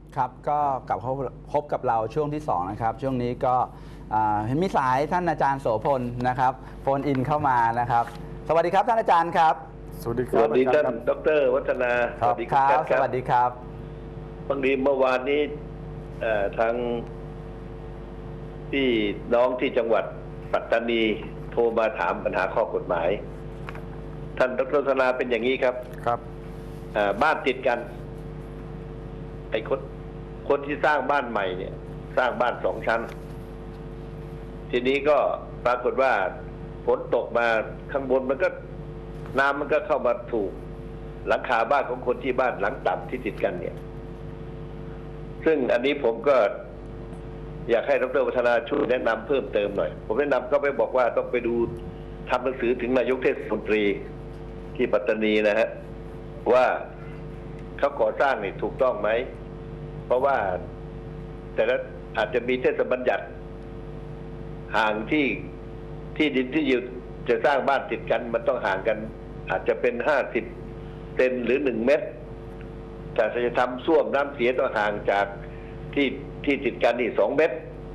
ครับก็กลับเข้าพบกับเราช่วงที่2นะครับช่วงนี้ก็เห็นมีสายท่านอาจารย์โสพลนะครับโฟนอินเข้ามานะครับสวัสดีครับท่านอาจารย์ครับสวัสดีคสรับวัสดีท่านดร.วัฒนาสวัสดีครับสวัสดีครับบางทีเมื่อวานนี้ทางพี่น้องที่จังหวัดปัตตานีโทรมาถามปัญหาข้อกฎหมายท่านดร.วัฒนาเป็นอย่างนี้ครับครับบ้านติดกันไอ้คนที่สร้างบ้านใหม่เนี่ยสร้างบ้าน2 ชั้นทีนี้ก็ปรากฏว่าฝนตกมาข้างบนมันก็น้ำมันก็เข้ามาถูกหลังคาบ้านของคนที่บ้านหลังต่ำที่ติดกันเนี่ยซึ่งอันนี้ผมก็อยากให้ดร.วัฒนาช่วยแนะนำเพิ่มเติมหน่อยผมแนะนำก็ไปบอกว่าต้องไปดูทำหนังสือถึงนายกเทศมนตรีที่ปัตตานีนะฮะว่าเขาก่อสร้างนี่ถูกต้องไหมเพราะว่าแต่ละอาจจะมีเทศบัญญัติห่างที่ดินที่อยู่จะสร้างบ้านติดกันมันต้องห่างกันอาจจะเป็น50 เซนหรือ1 เมตรแต่จะทำส้วมน้ำเสียต้องห่างจากที่ติดกันนี่2 เมตร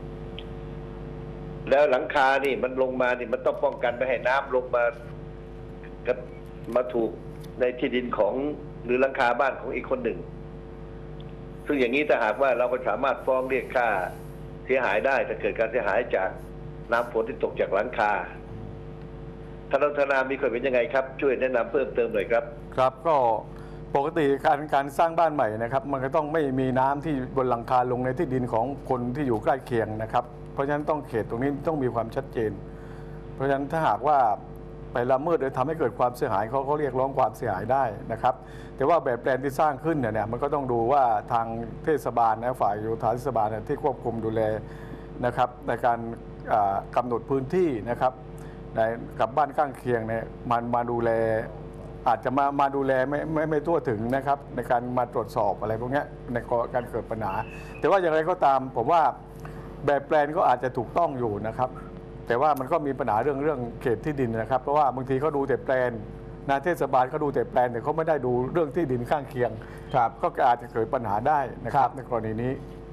แล้วหลังคานี่มันลงมานี่มันต้องป้องกันไม่ให้น้ำลงมาถูกในที่ดินของหรือหลังคาบ้านของอีกคนหนึ่งซึ่งอย่างนี้ถ้าหากว่าเราก็สามารถฟ้องเรียกค่าเสียหายได้ถ้าเกิดการเสียหายจากน้ำฝนที่ตกจากหลังคาท่านรัตนามีความเห็นยังไงครับช่วยแนะนำเพิ่มเติมหน่อยครับครับก็ปกติการสร้างบ้านใหม่นะครับมันก็ต้องไม่มีน้ำที่บนหลังคาลงในที่ดินของคนที่อยู่ใกล้เคียงนะครับเพราะฉะนั้นต้องเขตตรงนี้ต้องมีความชัดเจนเพราะฉะนั้นถ้าหากว่าไปละเมิดหรือทำให้เกิดความเสียหายเขาเรียกร้องความเสียหายได้นะครับแต่ว่าแบบแปลนที่สร้างขึ้นเนี่ยมันก็ต้องดูว่าทางเทศบาลนะฝ่ายโยธาเทศบาลที่ควบคุมดูแลนะครับในการกำหนดพื้นที่นะครับกับบ้านข้างเคียงเนี่ยมันมาดูแลอาจจะมาดูแลไม่ทั่วถึงนะครับในการมาตรวจสอบอะไรพวกนี้ในการเกิดปัญหาแต่ว่าอย่างไรก็ตามผมว่าแบบแปลนก็อาจจะถูกต้องอยู่นะครับแต่ว่ามันก็มีปัญหาเรื่องเขตที่ดินนะครับเพราะว่าบางทีเขาดูแต่แปลนนะเทศบาลเขาดูแต่แปลนแต่เขาไม่ได้ดูเรื่องที่ดินข้างเคียงครับก็อาจจะเกิดปัญหาได้นะครับในกรณีนี้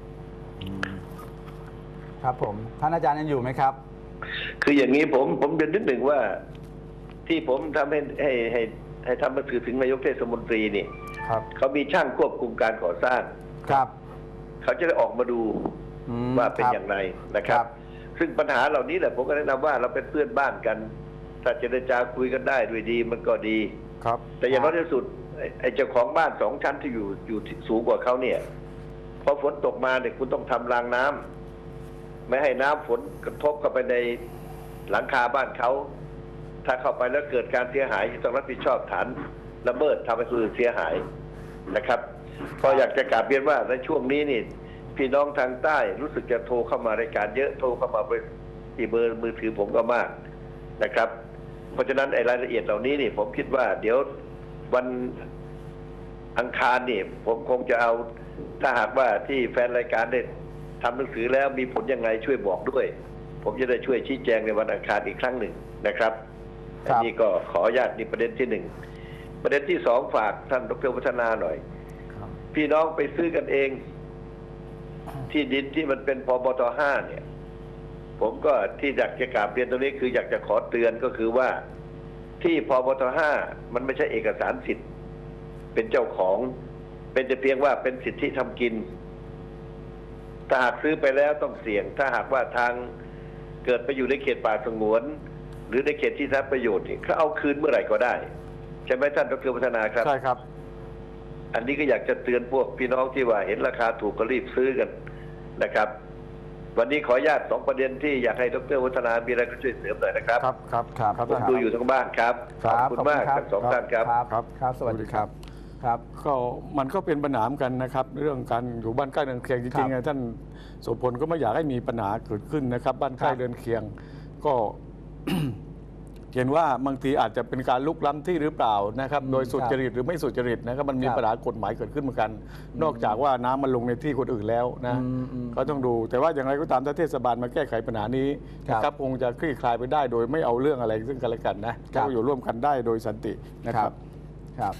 ครับผมท่านอาจารย์ยังอยู่ไหมครับคืออย่างนี้ผมเรียนนิดหนึ่งว่าที่ผมทำให้ทำหนังสือถึงนายกเทศมนตรีนี่เขามีช่างควบคุมการก่อสร้างครับเขาจะได้ออกมาดูว่าเป็นอย่างไรนะครับซึ่งปัญหาเหล่านี้แหละผมก็แนะนำว่าเราเป็นเพื่อนบ้านกันถ้าเจรจาคุยกันได้ด้วยดีมันก็ดีครับแต่อย่างน้อยที่สุดไอ้เจ้าของบ้าน2 ชั้นที่อยู่สูงกว่าเขาเนี่ยพอฝนตกมาเนี่ยคุณต้องทำรางน้ำไม่ให้น้ำฝนกระทบเข้าไปในหลังคาบ้านเขาถ้าเข้าไปแล้วเกิดการเสียหายต้องรับผิดชอบฐานละเมิดทำให้คนอื่นเสียหายนะครับก็อยากจะกราบเรียนว่าในช่วงนี้นี่พี่น้องทางใต้รู้สึกจะโทรเข้ามารายการเยอะโทรเข้ามาที่เบอร์มือถือผมก็มากนะครับเพราะฉะนั้นรายละเอียดเหล่านี้นี่ผมคิดว่าเดี๋ยววันอังคารนี่ผมคงจะเอาถ้าหากว่าที่แฟนรายการได้ทำหนังสือแล้วมีผลยังไงช่วยบอกด้วยผมจะได้ช่วยชี้แจงในวันอังคารอีกครั้งหนึ่งนะครับอันนี้ก็ขออนุญาตนี่ประเด็นที่1ประเด็นที่2ฝากท่านดร.วัฒนาหน่อยพี่น้องไปซื้อกันเองที่ดินที่มันเป็นพบท.5เนี่ยผมก็ที่อยากจะกราบเรียนตรงนี้คืออยากจะขอเตือนก็คือว่าที่พบท.5มันไม่ใช่เอกสารสิทธิ์เป็นเจ้าของเป็นแต่เพียงว่าเป็นสิทธิทำกินถ้าหากซื้อไปแล้วต้องเสี่ยงถ้าหากว่าทางเกิดไปอยู่ในเขตป่าสงวนหรือในเขตที่ได้ประโยชน์นี่เขาเอาคืนเมื่อไหร่ก็ได้ใช่ไหมท่านดร.วัฒนาครับใช่ครับอันนี้ก็อยากจะเตือนพวกพี่น้องที่ว่าเห็นราคาถูกก็รีบซื้อกันนะครับวันนี้ขออนุญาต2 ประเด็นที่อยากให้ดร.วัฒนามีอะไรก็ช่วยเสริมหน่อยนะครับครับผมดูอยู่ทั้งบ้านครับขอบคุณมากทั้ง2 ท่านครับครับสวัสดีครับครับก็มันก็เป็นปัญหากันนะครับเรื่องการอยู่บ้านใกล้เรือนเคียงจริงๆท่านโสพลก็ไม่อยากให้มีปัญหาเกิดขึ้นนะครับบ้านใกล้เรือนเคียงก็ เห็นว่าบางทีอาจจะเป็นการลุกล้ำที่หรือเปล่านะครับโดยสุจริตหรือไม่สุจริตนะครับมันมีปัญหากฎหมายเกิดขึ้นเหมือนกันนอกจากว่าน้ำมันลงในที่คนอื่นแล้วนะก็ต้องดูแต่ว่าอย่างไรก็ตามถ้าเทศบาลมาแก้ไขปัญหานี้นะครับคงจะคลี่คลายไปได้โดยไม่เอาเรื่องอะไรซึ่งกันและกันนะก็อยู่ร่วมกันได้โดยสันตินะครับครับ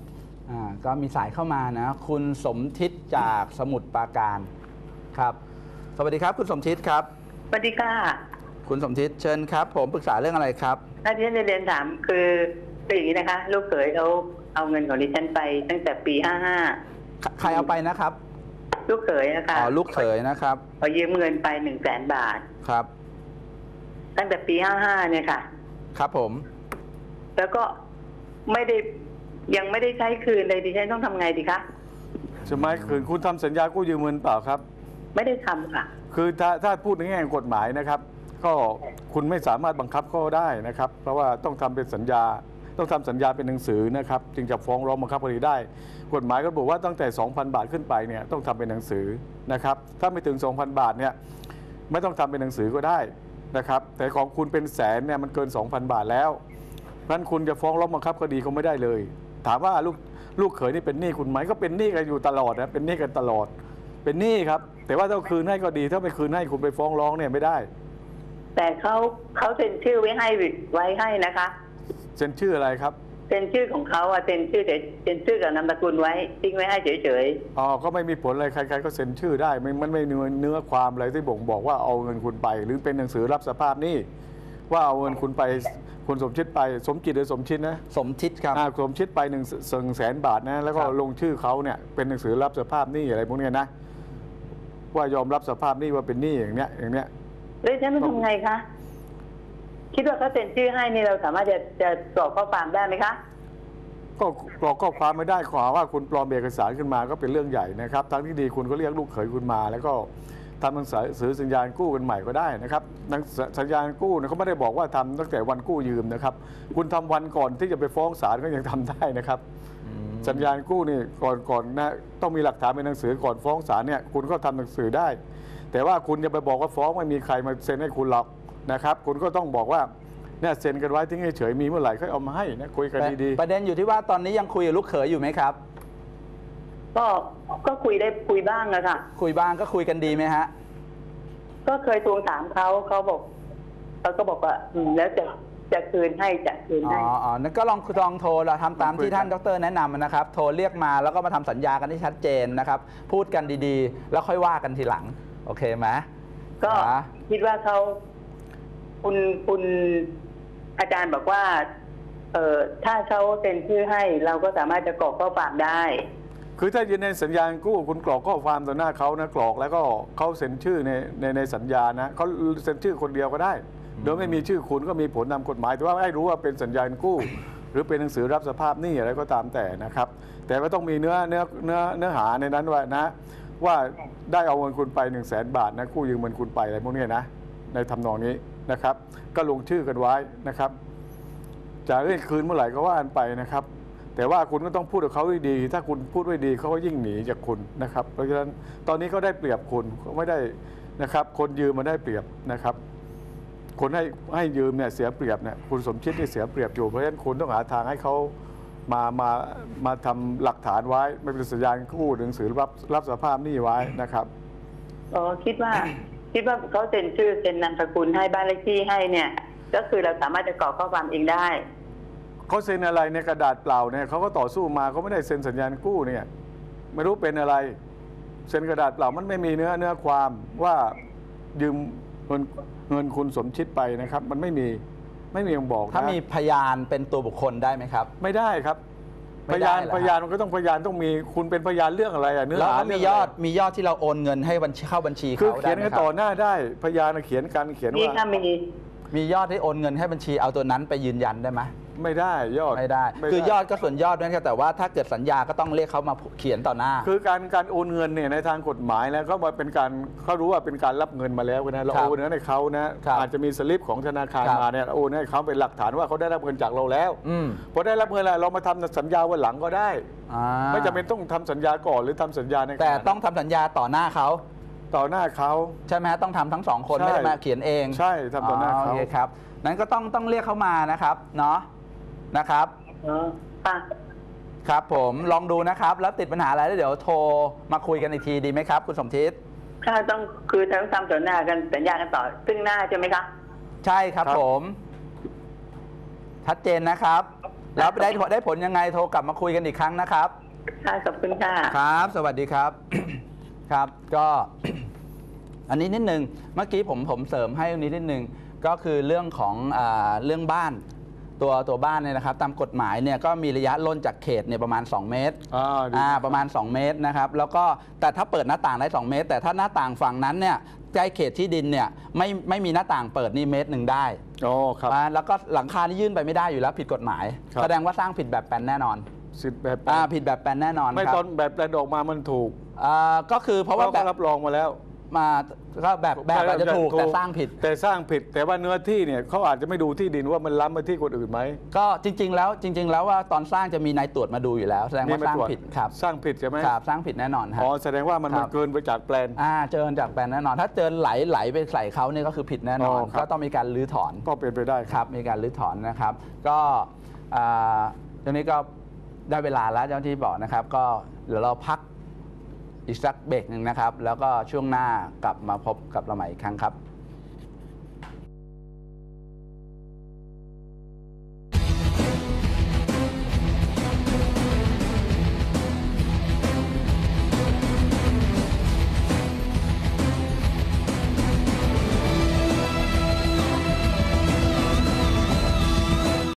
ก็มีสายเข้ามานะคุณสมทิศจากสมุทรปราการครับสวัสดีครับคุณสมทิศครับสวัสดีค่ะคุณสมทิศเชิญครับผมปรึกษาเรื่องอะไรครับถ้าที่ฉันจะเรียนถามคืออย่างนี้นะคะ ลูกเขยเขาเอาเงินของดิฉันไปตั้งแต่ปี55 ใครเอาไปนะครับลูกเขยนะคะอ๋อลูกเขยนะครับเขายืมเงินไป100,000 บาทครับตั้งแต่ปี55เนี่ยค่ะครับผมแล้วก็ยังไม่ได้ใช้คืนเลยดิฉันต้องทำไงดีคะจะไม่คืนคุณทำสัญญากู้ยืมเงินเปล่าครับไม่ได้ทำค่ะคือถ้าพูดในแง่กฎหมายนะครับ ก็คุณไม่สามารถบังคับเขาได้นะครับ เพราะว่าต้องทำเป็นสัญญาต้องทำสัญญาเป็นหนังสือนะครับจึงจะฟ้องร้องบังคับคดีได้ กฎหมายก็บอกว่าตั้งแต่ 2,000 บาทขึ้นไปเนี่ยต้องทำเป็นหนังสือนะครับถ้าไม่ถึง 2,000 บาทเนี่ยไม่ต้องทำเป็นหนังสือก็ได้นะครับแต่ของคุณเป็นแสนเนี่ยมันเกิน 2,000 บาทแล้วเพราะฉะนั้นคุณจะฟ้องร้องบังคับคดีเขาไม่ได้เลย ถามว่าลูกเขยนี่เป็นหนี้คุณไหมก็เป็นหนี้กันอยู่ตลอดนะเป็นหนี้กันตลอดเป็นหนี้ครับแต่ว่าถ้าคืนให้ก็ดีถ้าไม่คืนให้คุณไปฟ้องร้องเนี่ยไม่ได้แต่เขาเซ็นชื่อไว้ให้นะคะเซ็นชื่ออะไรครับเซ็นชื่อของเขาเซ็นชื่อกับนามสกุลไว้ทิ้งไว้ให้เฉยๆอ๋อก็ไม่มีผลอะไรใครๆก็เซ็นชื่อได้มันไม่เนื้อความอะไรที่บ่งบอกว่าเอาเงินคุณไปหรือเป็นหนังสือรับสภาพหนี้ว่าเอาเงินคุณไปคุณสมชิดไปสมจิตหรือสมชิดนะสมชิดครับสมชิดไป100,000 บาทนะแล้วก็ลงชื่อเขาเนี่ยเป็นหนังสือรับสภาพหนี้อะไรพวกนี้นะว่ายอมรับสภาพหนี้ว่าเป็นหนี้อย่างเนี้ยแล้วฉันต้องทำไงคะคิดว่าเขาเซ็นชื่อให้นี่เราสามารถจะกรอกข้อความได้ไหมคะก็กรอกข้อความไม่ได้ขอว่าคุณปลอมเอกสารขึ้นมาก็เป็นเรื่องใหญ่นะครับทั้งที่ดีคุณก็เรียกลูกเขยคุณมาแล้วก็ทำหนังสือสัญญากู้กันใหม่ก็ได้นะครับสัญญากู้เขาไม่ได้บอกว่าทำตั้งแต่วันกู้ยืมนะครับคุณทำวันก่อนที่จะไปฟ้องศาลก็ยังทำได้นะครับสัญญากู้นี่ก่อนนะต้องมีหลักฐานเป็นหนังสือก่อนฟ้องศาลเนี่ยคุณก็ทำหนังสือได้แต่ว่าคุณจะไปบอกว่าฟ้องไม่มีใครมาเซ็นให้คุณหรอกนะครับคุณก็ต้องบอกว่าเนี่ยเซ็นกันไว้ทิ้งเฉยมีเมื่อไหร่ค่อยเอามาให้นะคุยกันดีๆประเด็นอยู่ที่ว่าตอนนี้ยังคุยกับลูกเขยอยู่ไหมครับก็คุยบ้างนะคะคุยบ้างก็คุยกันดีไหมฮะก็เคยทวงถามเขาก็บอกว่าแล้วจะคืนให้นั่นก็ลองโทรเราทำตามที่ท่านดร.แนะนำนะครับโทรเรียกมาแล้วก็มาทำสัญญากันที่ชัดเจนนะครับพูดกันดีๆแล้วค่อยว่ากันทีหลังโอเคไหมก็คิดว่าคุณอาจารย์บอกว่าถ้าเขาเซ็นชื่อให้เราก็สามารถจะกรอกข้อความได้คือถ้ายืนในสัญญากู้คุณกรอกข้อความต่อหน้าเขานะกรอกแล้วก็เขาเซ็นชื่อในสัญญานะเขาเซ็นชื่อคนเดียวก็ได้โดยไม่มีชื่อคุณก็มีผลตามกฎหมายแต่ว่าให้รู้ว่าเป็นสัญญากู้หรือเป็นหนังสือรับสภาพหนี้อะไรก็ตามแต่นะครับแต่ว่าต้องมีเนื้อหาในนั้นว่าได้เอาเงินคุณไป100,000 บาทนะกู้ยืมเงินคุณไปอะไรพวกนี้นะในทำนองนี้นะครับก็ลงชื่อกันไว้นะครับจะคืนเมื่อไหร่ก็ว่ากันไปนะครับแต่ว่าคุณก็ต้องพูดกับเขาให้ดีถ้าคุณพูดไม่ดีเขาก็ยิ่งหนีจากคุณนะครับเพราะฉะนั้นตอนนี้เขาได้เปรียบคุณไม่ได้นะครับคนยืมมาได้เปรียบนะครับคนให้ยืมเนี่ยเสียเปรียบเนี่ยคุณสมชิดนี่เสียเปรียบอยู่เพราะฉะนั้นคุณต้องหาทางให้เขามาทำหลักฐานไว้ไม่เป็นสัญญากู้หนังสือรับสภาพหนี้ไว้นะครับคิดว่าเขาเซ็นชื่อเซ็นนามสกุลให้บ้านเลขที่ให้เนี่ยก็คือเราสามารถจะกรอกข้อความเองได้เขาเซ็นอะไรในกระดาษเปล่าเนี่ยเขาก็ต่อสู้มาเขาไม่ได้เซ็นสัญญากู้เนี่ยไม่รู้เป็นอะไรเซ็นกระดาษเปล่ามันไม่มีเนื้อความว่ายืมเงินคุณสมชิดไปนะครับมันไม่มีบอกถ้ามีพยานเป็นตัวบุคคลได้ไหมครับไม่ได้ครับพยานมันก็ต้องพยานต้องมีคุณเป็นพยานเรื่องอะไรเนื้อหามียอดที่เราโอนเงินให้เข้าบัญชีเขาได้ไหมครับคือเขียนกันต่อหน้าได้พยานเขียนว่ามียอดที่โอนเงินให้บัญชีเอาตัวนั้นไปยืนยันได้ไหมไม่ได้ยอดไม่ได้คือยอดก็ส่วนยอดนะครับแต่ว่าถ้าเกิดสัญญาก็ต้องเรียกเขามาเขียนต่อหน้าคือการโอนเงินเนี่ยในทางกฎหมายแล้วเขาเป็นการเขารู้ว่าเป็นการรับเงินมาแล้วนะเราโอนเงินให้เขานะอาจจะมีสลิปของธนาคารมาเนี่ยโอนให้เขาเป็นหลักฐานว่าเขาได้รับเงินจากเราแล้วพอได้รับเงินแล้วเรามาทำสัญญาวันหลังก็ได้ไม่จำเป็นต้องทำสัญญาก่อนหรือทำสัญญาในแต่ต้องทำสัญญาต่อหน้าเขาใช่ไหมต้องทำทั้ง2 คนไม่ได้มาเขียนเองใช่ทำต่อหน้าเขาโอเคครับนั้นก็ต้องเรียกเขามานะครับเนาะนะครับครับผมลองดูนะครับแล้วติดปัญหาอะไรแล้วเดี๋ยวโทรมาคุยกันอีกทีดีไหมครับคุณสมทิศค่ะต้องคือทั้งทำต่อหน้ากันสัญญากันต่อซึ่งหน้าใช่ไหมครับใช่ครับผมชัดเจนนะครับแล้วได้ผลยังไงโทรกลับมาคุยกันอีกครั้งนะครับค่ะขอบคุณค่ะครับ สวัสดีครับ ครับก็ อันนี้นิดนึงเมื่อกี้ผมเสริมให้ตรงนี้นิดนึงก็คือเรื่องของเรื่องบ้านตัวบ้านเนี่ยนะครับตามกฎหมายเนี่ยก็มีระยะล้นจากเขตเนี่ยประมาณ2 เมตรดีประมาณ2 เมตรนะครับแล้วก็แต่ถ้าเปิดหน้าต่างได้2 เมตร แต่ถ้าหน้าต่างฝั่งนั้นเนี่ยใกล้เขตที่ดินเนี่ยไม่มีหน้าต่างเปิดนี่1 เมตรได้อ๋อครับแล้วก็หลังคานี่ยื่นไปไม่ได้อยู่แล้วผิดกฎหมายครับแสดงว่าสร้างผิดแบบแปลนแน่นอนสิทธิ์แบบผิดแบบแปลนแน่นอนไม่ครับตอนแบบแปลนออกมามันถูกก็คือเพราะว่าเขาก็รับรองมาแล้วมาก็แบบอาจจะถูกแต่สร้างผิดแต่สร้างผิดแต่ว่าเนื้อที่เนี่ยเขาอาจจะไม่ดูที่ดินว่ามันล้ำไปที่คนอื่นไหมก็จริงๆแล้วว่าตอนสร้างจะมีนายตรวจมาดูอยู่แล้ว แสดงว่าสร้างผิดครับสร้างผิดใช่ไหมครับสร้างผิดแน่นอนครับอ๋อแสดงว่ามันครับเกินไปจากแปลนเจอจากแปลนแน่นอน ถ้าเจอไหลไปใส่เขาเนี่ยก็คือผิดแน่นอนอ๋อครับก็ต้องมีการรื้อถอนก็เป็นไปได้ครับมีการรื้อถอนนะครับ ก็ตรงนี้ก็ได้เวลาแล้วเจ้าหน้าที่บอกนะครับ ก็เดี๋ยวเราพักอีกสักเบรกหนึ่งนะครับ แล้วก็ช่วงหน้ากลับมาพบกับเราใหม่อีกครั้งครับ